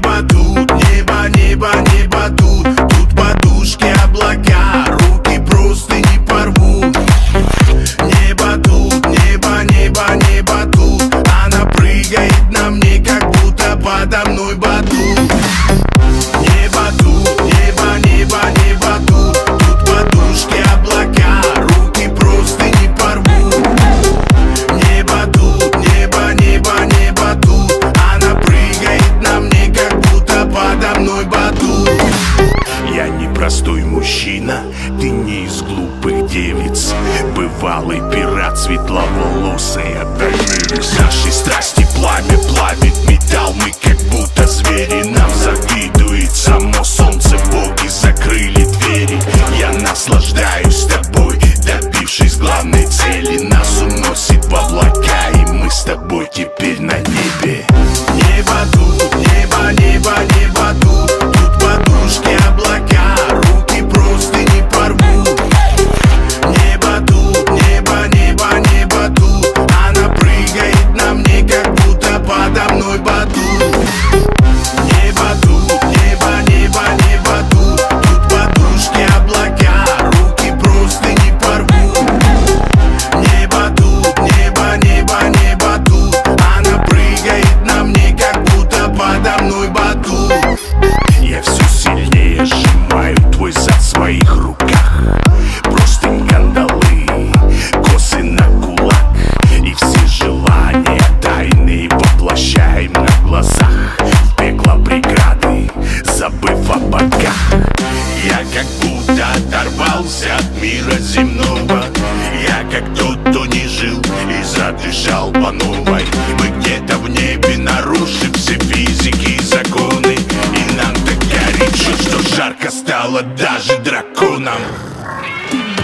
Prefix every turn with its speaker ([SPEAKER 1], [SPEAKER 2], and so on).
[SPEAKER 1] Небо тут, небо, небо, небо тут. Тут подушки, облака, руки просто не порвут. Небо тут, небо, небо, небо тут. Она прыгает на мне, как будто подо мной батут. Небо тут, небо, небо, небо тут. Тут подушки, облака, руки просто не порвут. Небо тут, небо, небо, небо тут. Она прыгает на мне, как будто подо мной батут. Я не простой мужчина, ты не из глупых девиц. Бывалый пират, светловолосая Дайнерис. Нашей страсти пламя плавит металл. Мы как будто звери, нам завидует само солнце. Боги закрыли двери. Я наслаждаюсь тобой, добившись главной цели. Нас уносит в облака, и мы с тобой теперь на небе. Небо тут, небо, небо, небо тут. Тут подушки, облака, руки просто не порвут. Небо тут, небо, небо, небо тут. Она прыгает на мне, как будто подо мной батут. Небо тут, небо, небо, небо тут. Тут подушки, облака, руки просто не порвут. Небо тут, небо, небо, небо тут. Она прыгает на мне, как будто подо мной батут. Я все сильнее сжимаю твой зад в своих руках. Простынь, кандалы, косы на кулак. И все желания тайные воплощаем на глазах. В пекло преграды, забыв о богах. Я как будто оторвался от мира земного. Я как тот, кто не жил и задышал по новой. Мы где-то в небе, нарушив все физики и законы. И нам так горячо, что жарко стало даже драконам.